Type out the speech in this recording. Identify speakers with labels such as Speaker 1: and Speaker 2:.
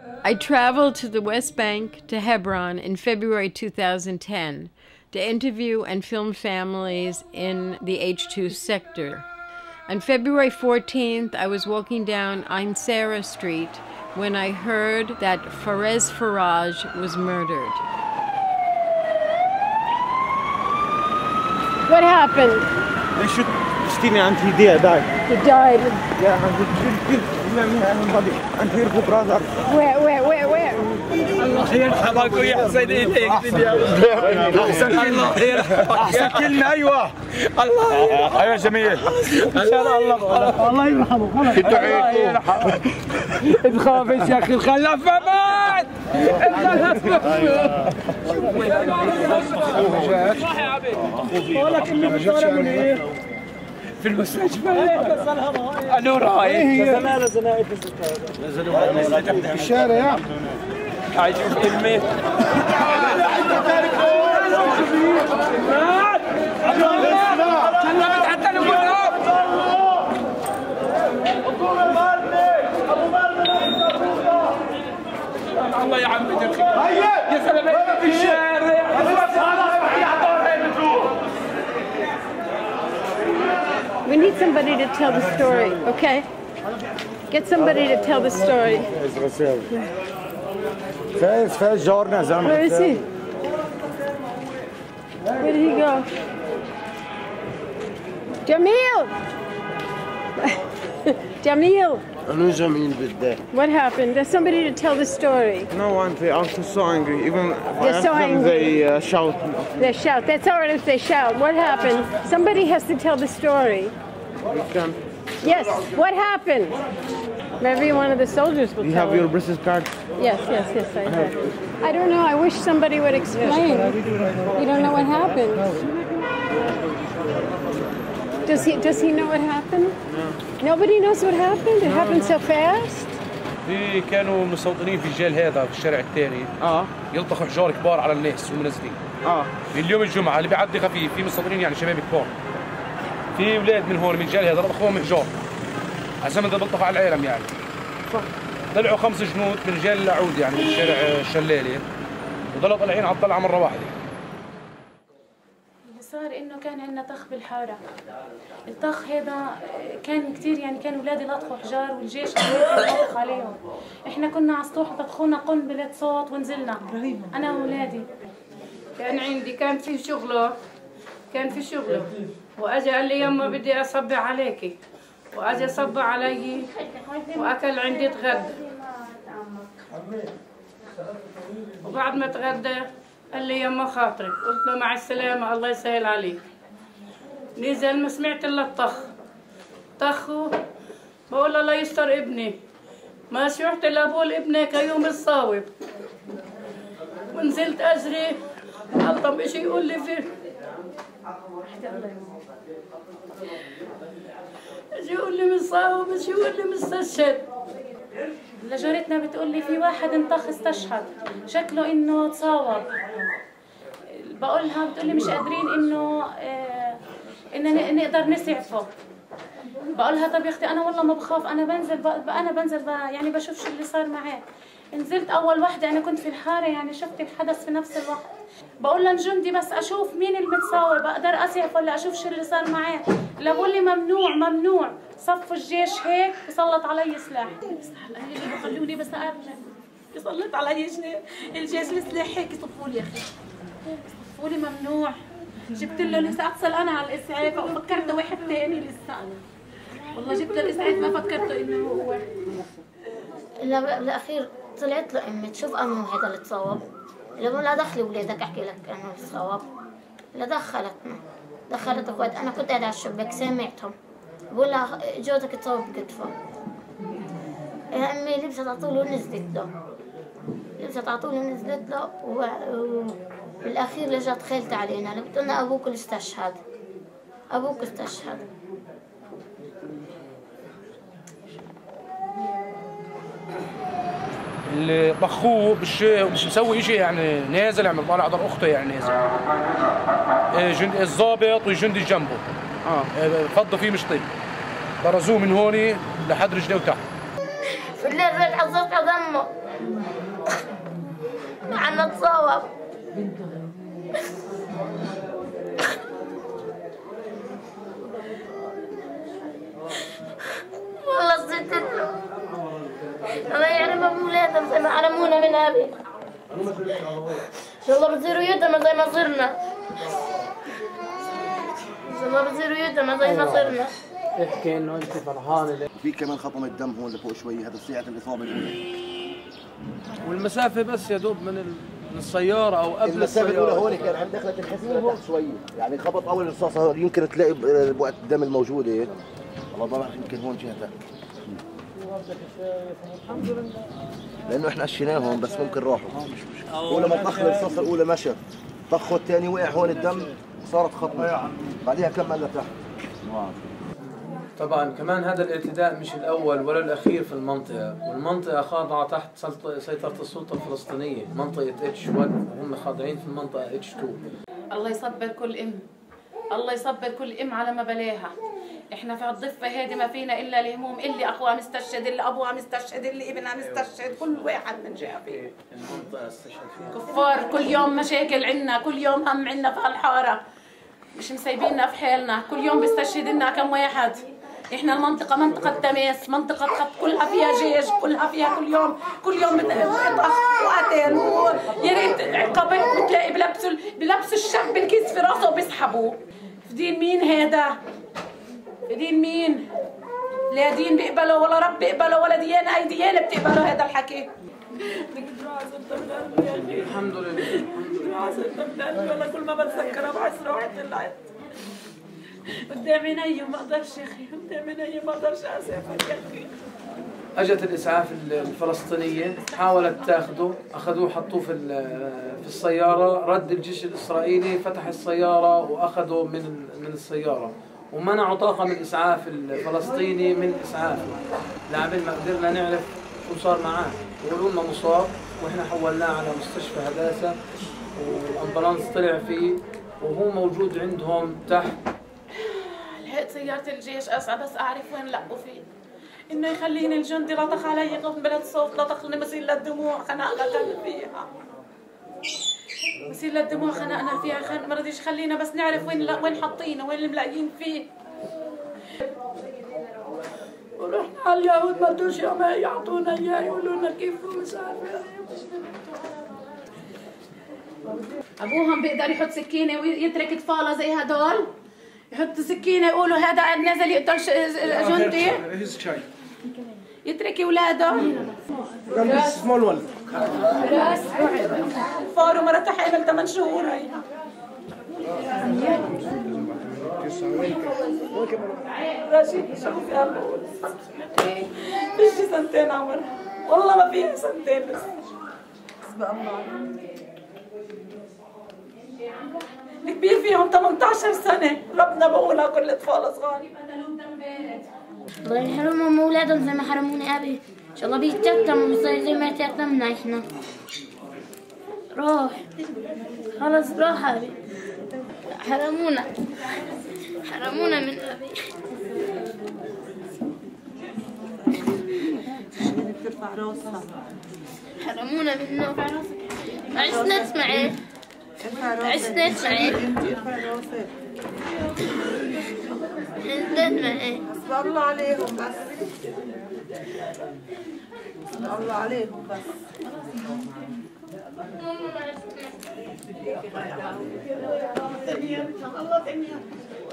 Speaker 1: I traveled to the West Bank to Hebron in February 2010 to interview and film families in the H2 sector. On February 14th, I was walking down Ein Sarah Street when I heard that Fares Faraj was murdered. What happened?
Speaker 2: They shoot Stayin and he died.
Speaker 1: He died?
Speaker 2: Yeah, and he killed his body. And here the brother.
Speaker 1: Where?
Speaker 3: الله يرحمك ويحسن ايديك الله يرحمك احسن كلمه ايوه الله يرحمك ايوه جميل ان شاء الله يرحمه خلاص الله يرحمه تخافش يا اخي الخلاف مات ولكن من ايه في المستشفى انا رايح في الشارع عايشين في الميت الله يا عم يا سلام في الشارع
Speaker 1: We need somebody to tell the story, okay? Get somebody to tell the story. Where is he? Where did he go? Jamil! Jamil! What happened? There's somebody to tell the story.
Speaker 2: No one, they are so angry. Even
Speaker 1: They're so angry.
Speaker 2: They shout.
Speaker 1: They shout. That's all right if they shout. What happened? Somebody has to tell the story. Yes, what happened? Maybe one of the soldiers will tell
Speaker 2: You have your British card?
Speaker 1: Yes, I have. I don't know. I wish somebody would explain. You don't know what happened? Does he know what happened?
Speaker 2: No.
Speaker 1: Nobody knows what happened? It happened so fast?
Speaker 3: في كانوا مستوطنين في الجيل هذا في الشارع الثاني يلطخوا حجار كبار على الناس ومنزلين اليوم الجمعه اللي بيعدي خفيف في مستوطنين يعني شباب كبار في اولاد من هون من الجيل هذا لطخوهم حجار على زمن ده بيلطخوا على العالم يعني طلعوا 5 جنود من جيل العود يعني من شارع الشلالي وضلوا طالعين على الطلعه مره واحده.
Speaker 4: صار انه كان عندنا طخ بالحاره، الطخ هذا كان كثير يعني كانوا اولادي لطخوا حجار والجيش كان يطخ عليهم، احنا كنا على السطوح طخونا قنبله صوت ونزلنا انا واولادي.
Speaker 5: كان في شغله واجى قال لي يما بدي اصبع عليكي، واجى صب علي واكل عندي تغدى، وبعد ما تغدى قال لي يما خاطرك، قلت له مع السلامة الله يسهل عليك. نزل ما سمعت الا طخوا بقول له الله يستر ابني، ما شفت الا بقول ابنك يوم الصاوب، ونزلت اجري الله ايش يقول لي في ايش يقول لي مصاوب ايش يقول لي مستشهد.
Speaker 4: لجارتنا بتقول لي في واحد انطخ استشهد شكله انه تصاوب، بقولها بتقول لي مش قادرين انه نقدر نسعفه. بقولها طب يا اختي انا والله ما بخاف، انا بنزل يعني بشوف شو اللي صار معاه. نزلت اول وحده، انا كنت في الحاره يعني شفت الحدث في نفس الوقت. بقول للجندي بس اشوف مين المتصاوب اقدر اسعف ولا اشوف شو اللي صار معاه. لا بقول لي ممنوع صف الجيش هيك وسلط علي سلاح. اللي بخلوني بس ارجع يسلط علي الجيش السلاح هيك يصفوا لي يا اخي، يصفوا لي ممنوع. جبت له لسه اتصل انا على الاسعاف وفكرته واحد ثاني لسه والله جبت له الاسعاف ما فكرته انه هو.
Speaker 6: بالاخير طلعت له امي تشوف امه هذا اللي تصاوب، لا دخلي ولادك احكي لك انه تصاوب، لا دخلت اخوات. انا كنت قاعده على الشباك سامعتهم بقول لها جوزك تصاوب بكتفه. يا امي لبست على طول ونزلت له وبالاخير لجت خالتي علينا قلت لنا ابوك استشهد.
Speaker 3: اللي طخوه مش مسوي شيء يعني نازل عم طالع على اخته يعني نازل الضابط والجندي جنبه فضوا فيه مش طيب، برزوه من هون لحد رجليه وتحت.
Speaker 6: بالليل زيت حصلت دمه عنا تصاوب. والله الست الله يعلم أولادهم زي ما حرمونا من أبي. إن شاء الله بتصيروا يتامى زي ما صرنا. إن شاء الله بتصيروا يتامى زي ما صرنا.
Speaker 3: احكي انه انت فرحانه.
Speaker 7: في كمان خطم الدم هون لفوق شوي، هذا ساعة الإصابة الأولى.
Speaker 3: والمسافه بس يا دوب من السياره او قبل
Speaker 7: المسافة الأولى
Speaker 3: السياره.
Speaker 7: هون كان عند دخلة الحزمة تحت شوي، يعني خبط أول رصاصة يمكن تلاقي بوقت الدم الموجودة. والله ما بعرف يمكن هون جهتك. الحمد لله. لأنه إحنا قشيناهم بس ممكن راحوا. ولما طخ الرصاصة الأولى مشى، طخه الثاني وقع هون الدم صارت خطمة. بعدها كمل لتحت.
Speaker 3: طبعا كمان هذا الاعتداء مش الاول ولا الاخير في المنطقه، والمنطقه خاضعه تحت سيطره السلطه الفلسطينيه، منطقه H1 وهم خاضعين في المنطقه H2.
Speaker 4: الله يصبر كل ام، الله يصبر كل ام على ما بلاها. احنا في الضفه هذه ما فينا الا الهموم، اللي اخوها مستشهد، اللي ابوها مستشهد، اللي ابنها مستشهد، كل واحد من جهه فيه.
Speaker 3: المنطقه استشهد فيها
Speaker 4: كفار، كل يوم مشاكل عنا، كل يوم هم عنا في هالحاره، مش مسيبيننا في حالنا، كل يوم بيستشهد لنا كم واحد. احنا المنطقة منطقة تماس، منطقة خط كلها فيها جيش، كلها فيها كل يوم طخ وقتل، يا ريت عقابات بتلاقي بلبسوا الشاب بالكيس في راسه وبيسحبوه. في دين مين هذا؟ في دين مين؟ لا دين بيقبله ولا رب بيقبله ولا ديانة، أي ديانة بتقبله هذا الحكي.
Speaker 3: الحمد لله.
Speaker 8: والله كل ما بتذكرها بحس روحي طلعت قدام عيني، ما اقدرش يا اخي، قدام عيني ما اقدرش اسافر يا اخي.
Speaker 3: اجت الاسعاف الفلسطينيه حاولت تاخذه، اخذوه حطوه في السياره، رد الجيش الاسرائيلي فتح السياره واخذه من السياره ومنعوا طاقم الاسعاف الفلسطيني من اسعافه لعبين ما قدرنا نعرف شو صار معاه. يقولوا لنا مصاب واحنا حولناه على مستشفى هداسه والامبولانس طلع فيه وهو موجود عندهم تحت.
Speaker 4: لقيت سيارة الجيش أسعى بس أعرف وين لقوا فيه، إنه يخليني الجندي لطخ علي قنبلة صوت، لطخني مسيل للدموع، خنقنا فيها. مسيل للدموع خنقنا فيها، ما رضيش خلينا بس نعرف وين حاطينه، وين اللي ملاقيين فيه.
Speaker 8: ورحنا على اليهود ما بدوش يعطونا إياه، يقولوا لنا كيف مش عارفة.
Speaker 4: أبوهم بيقدر يحط سكينة ويترك طفالة زي هدول، يحط سكينة يقولوا هذا نازل يقتل جندي، يترك اولاده.
Speaker 2: سمول ولد
Speaker 4: فارو مرته حامل 8 شهور.
Speaker 8: رشيد شوف يا ابو فيش سنتين عمرها، والله ما فيها سنتين بس بقى الله. الكبير فيهم 18 سنة، ربنا بقولها كل أطفال صغار.
Speaker 6: الله يحرمهم أولادهم زي ما حرموني أبي، إن شاء الله بيتيتموا زي ما تيتمنا إحنا. روح خلص روح أبي، حرمونا من أبي.
Speaker 8: بترفع راسها،
Speaker 6: حرمونا منه. عشنا معي، عشنا معي،
Speaker 8: حسب الله عليهم بس، حسب الله عليهم بس. الله